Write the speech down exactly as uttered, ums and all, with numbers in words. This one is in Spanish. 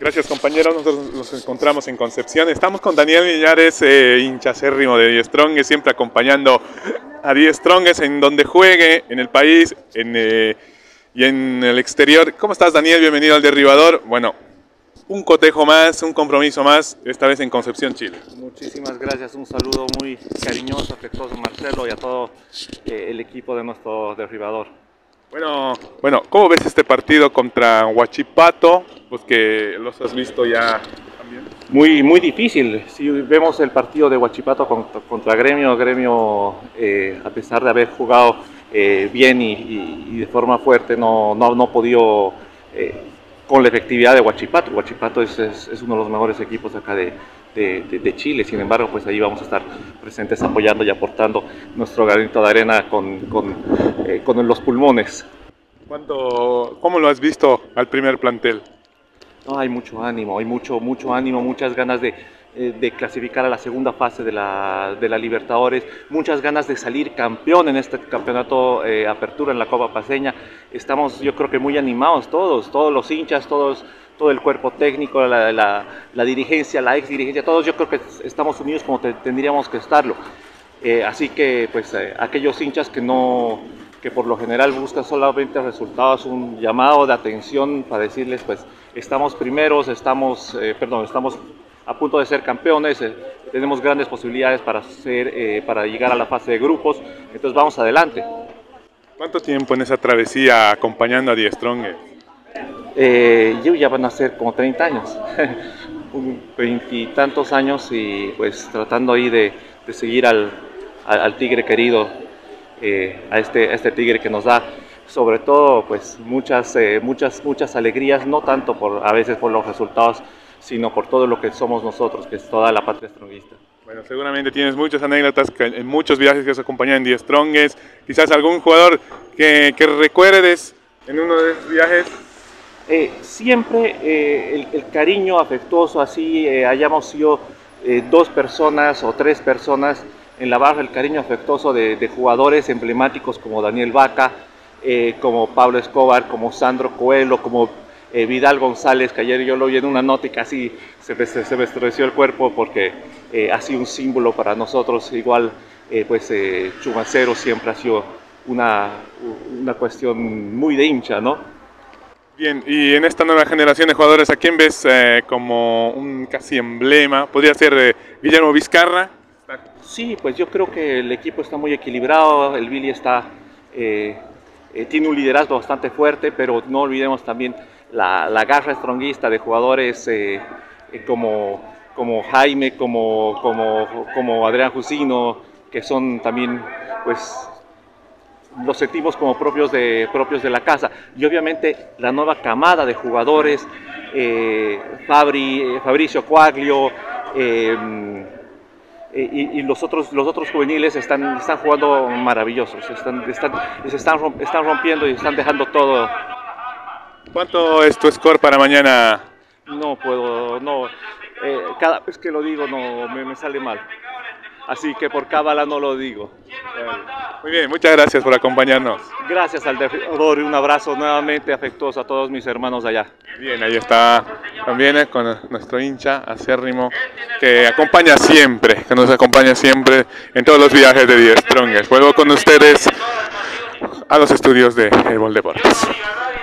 Gracias, compañeros. Nosotros nos encontramos en Concepción. Estamos con Daniel Millares, eh, hincha acérrimo de Die Strongest, siempre acompañando a Die Strongest en donde juegue, en el país en, eh, y en el exterior. ¿Cómo estás, Daniel? Bienvenido al Derribador. Bueno, un cotejo más, un compromiso más, esta vez en Concepción, Chile. Muchísimas gracias, un saludo muy cariñoso, afectuoso a Marcelo y a todo eh, el equipo de nuestro Derribador. Bueno, bueno, ¿cómo ves este partido contra Huachipato? Pues que los has visto ya también. Muy, muy difícil. Si vemos el partido de Huachipato contra, contra Gremio, Gremio eh, a pesar de haber jugado eh, bien y, y, y de forma fuerte, no, no, no ha podido eh, con la efectividad de Huachipato. Huachipato es, es, es uno de los mejores equipos acá de, de, de, de Chile. Sin embargo, pues ahí vamos a estar presentes apoyando y aportando nuestro granito de arena con, con, eh, con los pulmones. ¿Cuánto, ¿Cómo lo has visto al primer plantel? No, hay mucho ánimo, hay mucho, mucho ánimo, muchas ganas de, de clasificar a la segunda fase de la, de la Libertadores, muchas ganas de salir campeón en este campeonato eh, Apertura en la Copa Paceña. Estamos, yo creo que muy animados todos, todos los hinchas, todos, todo el cuerpo técnico, la, la, la dirigencia, la ex dirigencia, todos yo creo que estamos unidos como te, tendríamos que estarlo. Eh, así que pues eh, aquellos hinchas que no... que por lo general buscan solamente resultados, un llamado de atención para decirles pues estamos primeros, estamos, eh, perdón, estamos a punto de ser campeones, eh, tenemos grandes posibilidades para, ser, eh, para llegar a la fase de grupos, entonces vamos adelante. ¿Cuánto tiempo en esa travesía acompañando a Die Strongest? Eh, yo ya van a ser como treinta años, veintitantos años y pues tratando ahí de, de seguir al, al, al tigre querido. Eh, a, este, a este tigre que nos da sobre todo pues muchas, eh, muchas, muchas alegrías, no tanto por, a veces por los resultados, sino por todo lo que somos nosotros, que es toda la patria strongista. Bueno, seguramente tienes muchas anécdotas que, en muchos viajes que os acompañan en Die Strongest, quizás algún jugador que, que recuerdes en uno de esos viajes. Eh, siempre eh, el, el cariño afectuoso, así eh, hayamos sido eh, dos personas o tres personas, en la barra el cariño afectuoso de, de jugadores emblemáticos como Daniel Vaca, eh, como Pablo Escobar, como Sandro Coelho, como eh, Vidal González, que ayer yo lo vi en una nota y casi se me, se me estremeció el cuerpo porque eh, ha sido un símbolo para nosotros. Igual eh, pues eh, Chumacero siempre ha sido una, una cuestión muy de hincha, ¿no? Bien, y en esta nueva generación de jugadores, ¿a quién ves eh, como un casi emblema? ¿Podría ser eh, Guillermo Vizcarra? Sí, pues yo creo que el equipo está muy equilibrado, el Billy está, eh, eh, tiene un liderazgo bastante fuerte, pero no olvidemos también la, la garra stronguista de jugadores eh, eh, como, como Jaime, como, como, como Adrián Jusino, que son también, pues, los sentimos como propios de, propios de la casa. Y obviamente la nueva camada de jugadores, eh, Fabri, Fabricio Quaglio, eh, Y, y los otros los otros juveniles están, están jugando maravillosos, están, están, se están, están rompiendo y están dejando todo. ¿Cuánto es tu score para mañana? No puedo, no, eh, cada vez que lo digo no me, me sale mal, así que por cábala no lo digo. Muy bien, muchas gracias por acompañarnos. Gracias al Derribador y un abrazo nuevamente afectuoso a todos mis hermanos allá. Bien, ahí está también eh, con nuestro hincha acérrimo que acompaña siempre, que nos acompaña siempre en todos los viajes de Die Strongest. Vuelvo con ustedes a los estudios de Ebol Deportes.